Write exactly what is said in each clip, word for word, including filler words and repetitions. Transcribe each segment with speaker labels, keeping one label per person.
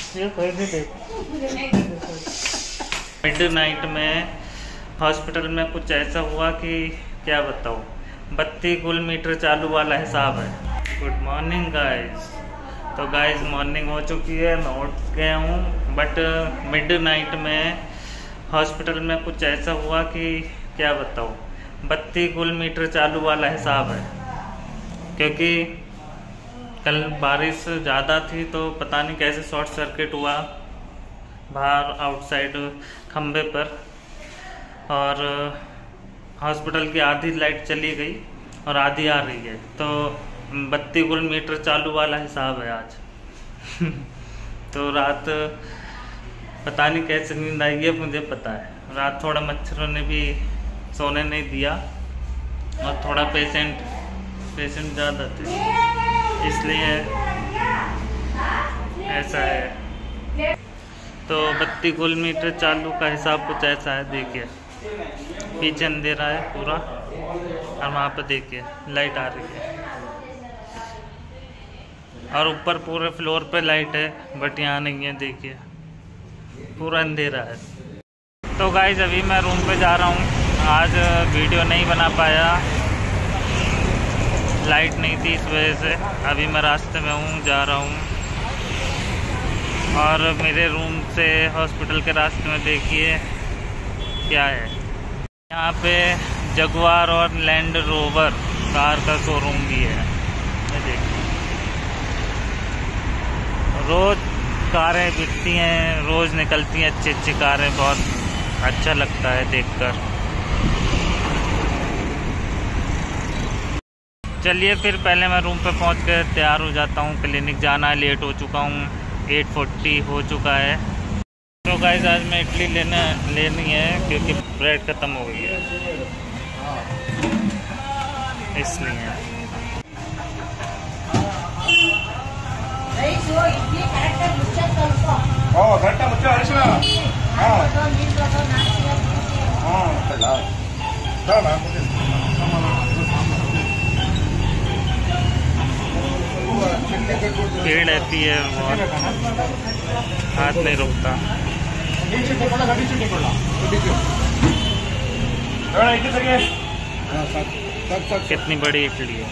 Speaker 1: ये कोई भी देखो। मिड नाइट में हॉस्पिटल में कुछ ऐसा हुआ कि क्या बताऊँ, बत्ती गुल मीटर चालू वाला हिसाब है। Good morning guys. तो गाइस मॉर्निंग हो चुकी है, मैं उठ गया हूँ, बट मिड नाइट में हॉस्पिटल में कुछ ऐसा हुआ कि क्या बताऊँ, बत्ती गुल मीटर चालू वाला हिसाब है। क्योंकि कल बारिश ज़्यादा थी तो पता नहीं कैसे शॉर्ट सर्किट हुआ बाहर आउटसाइड खंबे पर, और हॉस्पिटल की आधी लाइट चली गई और आधी आ रही है। तो बत्ती गुल मीटर चालू वाला हिसाब है आज। तो रात पता नहीं कैसे नींद आई है, मुझे पता है रात थोड़ा मच्छरों ने भी सोने नहीं दिया और थोड़ा पेशेंट पेशेंट ज़्यादा थे, इसलिए ऐसा है। तो बत्ती गुल मीटर चालू का हिसाब कुछ ऐसा है, देखिए पीछे अंधेरा है पूरा और वहाँ पे देखिए लाइट आ रही है, और ऊपर पूरे फ्लोर पे लाइट है, बट यहाँ नहीं है, देखिए पूरा अंधेरा है। तो गाइस अभी मैं रूम पे जा रहा हूँ, आज वीडियो नहीं बना पाया, लाइट नहीं थी इस वजह से। अभी मैं रास्ते में हूँ, जा रहा हूँ, और मेरे रूम से हॉस्पिटल के रास्ते में देखिए क्या है, यहाँ पे जगुआर और लैंड रोवर कार का शोरूम भी है। ये देखिए रोज़ कारें बिकती हैं, रोज़ निकलती हैं अच्छी अच्छी कारें, बहुत अच्छा लगता है देखकर। चलिए फिर पहले मैं रूम पे पहुंच कर तैयार हो जाता हूं, क्लिनिक जाना है, लेट हो चुका हूं, आठ चालीस हो चुका है। तो गाइस आज मैं इडली लेना लेनी है क्योंकि ब्रेड ख़त्म हो गई है, इसलिए। भीड़ रहती है बहुत, हाथ नहीं रुकता। कितनी बड़ी इडली है,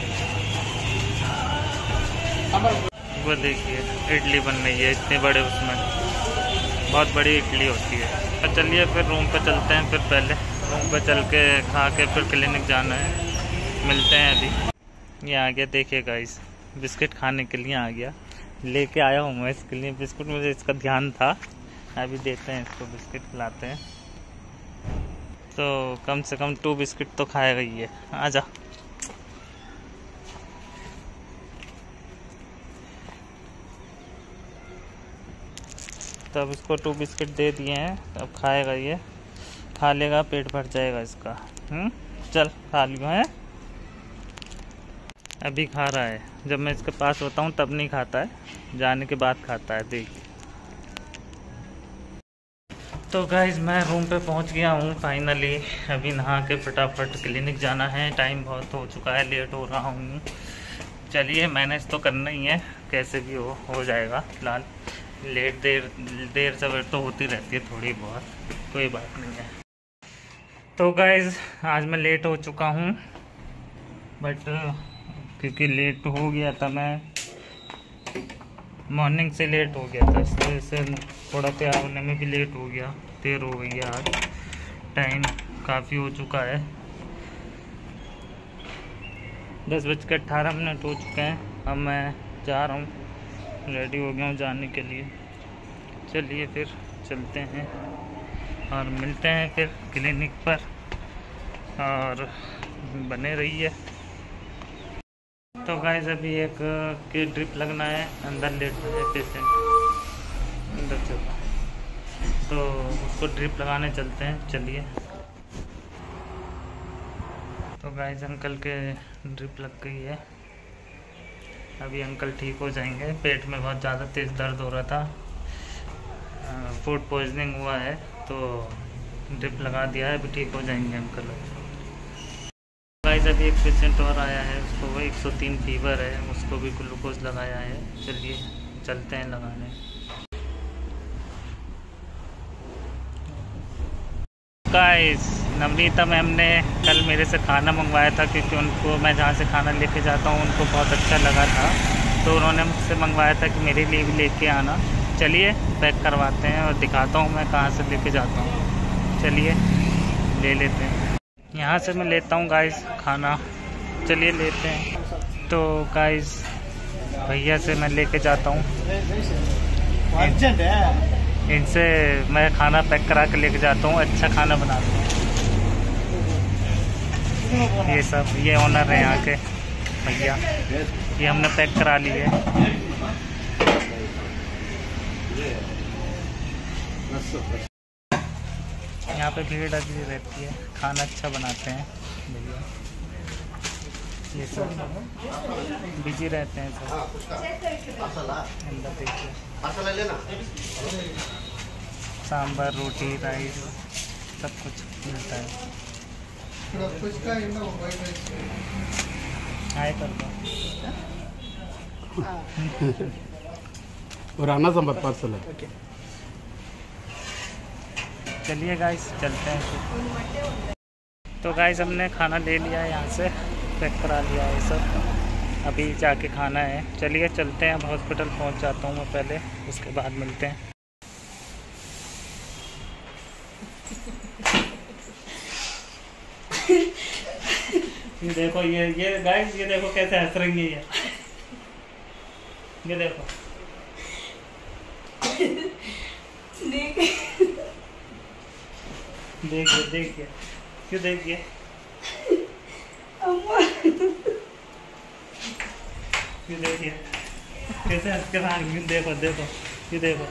Speaker 1: वो देखिए इडली बन रही है इतने बड़े, उसमें बहुत बड़ी इडली होती है। तो चलिए फिर रूम पे चलते हैं, फिर पहले रूम पे चल के खा के फिर क्लिनिक जाना है, मिलते हैं अभी। ये आ गया देखिए गाइस, बिस्किट खाने के लिए आ गया, लेके आया हूँ मैं इसके लिए बिस्कुट, मुझे इसका ध्यान था। अभी देते हैं इसको, बिस्किट खिलाते हैं, तो कम से कम टू बिस्किट तो खाएगा ही है। आजा। तो अब इसको टू बिस्किट दे दिए हैं, अब खाएगा, ये खा लेगा, पेट भर जाएगा इसका। हम्म चल खा लियो है, अभी खा रहा है, जब मैं इसके पास होता हूँ तब नहीं खाता है, जाने के बाद खाता है, देखिए। तो गाइज मैं रूम पे पहुँच गया हूँ फाइनली, अभी नहा के फटाफट क्लिनिक जाना है, टाइम बहुत हो चुका है, लेट हो रहा हूँ। चलिए मैनेज तो करना ही है, कैसे भी हो हो जाएगा। फिलहाल लेट देर देर सवेर तो होती रहती है थोड़ी बहुत, कोई बात नहीं है। तो गाइज आज मैं लेट हो चुका हूँ, बट क्योंकि लेट हो गया था, मैं मॉर्निंग से लेट हो गया था, इस वजह से थोड़ा तैयार होने में भी लेट हो गया, देर हो गई है आज, टाइम काफ़ी हो चुका है, दस बज के अट्ठारह मिनट हो चुके हैं। अब मैं जा रहा हूँ, रेडी हो गया हूँ जाने के लिए। चलिए फिर चलते हैं और मिलते हैं फिर क्लिनिक पर, और बने रहिए। तो गाइस अभी एक की ड्रिप लगना है, अंदर लेट है पेशेंट अंदर चल, तो उसको ड्रिप लगाने चलते हैं, चलिए। तो गाइस अंकल के ड्रिप लग गई है, अभी अंकल ठीक हो जाएंगे। पेट में बहुत ज़्यादा तेज़ दर्द हो रहा था, फूड पॉइजनिंग हुआ है, तो ड्रिप लगा दिया है, अभी ठीक हो जाएंगे अंकल। गाइस अभी एक पेशेंट और आया है, उसको वो एक सौ तीन फीवर है, उसको भी ग्लूकोज लगाया है। चलिए चलते हैं लगाने। गाइस नवनीता मैम ने कल मेरे से खाना मंगवाया था, क्योंकि उनको मैं जहाँ से खाना लेके जाता हूँ उनको बहुत अच्छा लगा था, तो उन्होंने मुझसे मंगवाया था कि मेरे लिए भी लेके आना। चलिए पैक करवाते हैं और दिखाता हूँ मैं कहाँ से लेके जाता हूँ। चलिए ले लेते हैं, यहाँ से मैं लेता हूँ गाइस खाना। चलिए लेते हैं। तो गाइस भैया से मैं लेके जाता हूँ, इनसे मैं खाना पैक करा के लेके जाता हूँ। अच्छा खाना बनाते हैं ये सब। ये ओनर है यहाँ के भैया, ये हमने पैक करा ली है। यहाँ पे भीड़ लगी रहती है, खाना अच्छा बनाते हैं भैया। ये सब बिजी रहते हैं सब। अंदर देखिए सांभर, रोटी, राइस सब कुछ मिलता है। हाय कर दो
Speaker 2: और आना सांभर पार्सल है।
Speaker 1: चलिए गाइस चलते हैं। तो गाइस हमने खाना ले लिया है, यहाँ से पैक करा लिया है सब। अभी जाके खाना है। चलिए चलते हैं, अब हॉस्पिटल पहुँच जाता हूँ मैं पहले, उसके बाद मिलते हैं। ये देखो, ये ये गाइस ये देखो कैसे हंस रही है ये ये देखो देखिए देखिए क्यों देखिए ये देखिए कैसे हंस के रहा। देखो देखो ये देखो।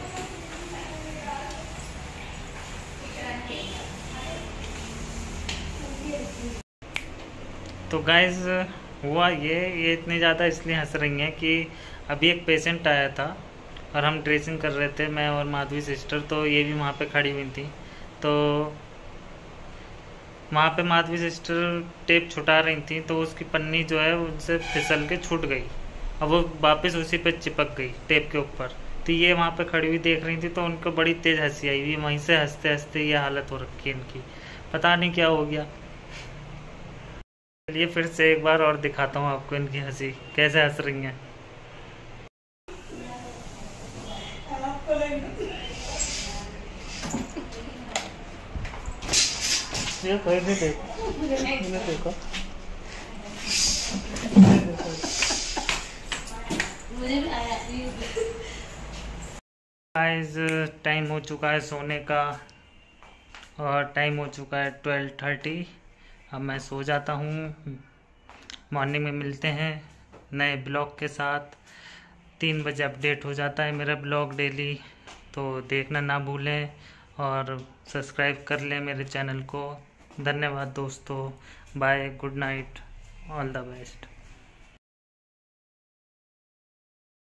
Speaker 1: तो गाइस हुआ ये ये इतनी ज़्यादा इसलिए हंस रही हैं कि अभी एक पेशेंट आया था और हम ड्रेसिंग कर रहे थे, मैं और माधवी सिस्टर, तो ये भी वहाँ पे खड़ी हुई थी। तो वहाँ पे माधवी सिस्टर टेप छुटा रही थी, तो उसकी पन्नी जो है उनसे फिसल के छूट गई। अब वो वापस उसी पे चिपक गई टेप के ऊपर। तो ये वहाँ पे खड़ी हुई देख रही थी, तो उनको बड़ी तेज़ हंसी आई हुई। वहीं से हंसते हंसते ये हालत हो रखी है इनकी, पता नहीं क्या हो गया। चलिए फिर से एक बार और दिखाता हूँ आपको इनकी हंसी कैसे हंस रही हैं। ये कोई नहीं देखो देखो गाइस टाइम हो चुका है सोने का और टाइम हो चुका है ट्वेल्व थर्टी। अब मैं सो जाता हूँ। मॉर्निंग में मिलते हैं नए ब्लॉग के साथ। तीन बजे अपडेट हो जाता है मेरा ब्लॉग डेली, तो देखना ना भूलें और सब्सक्राइब कर लें मेरे चैनल को। धन्यवाद दोस्तों, bye, good night, all the best.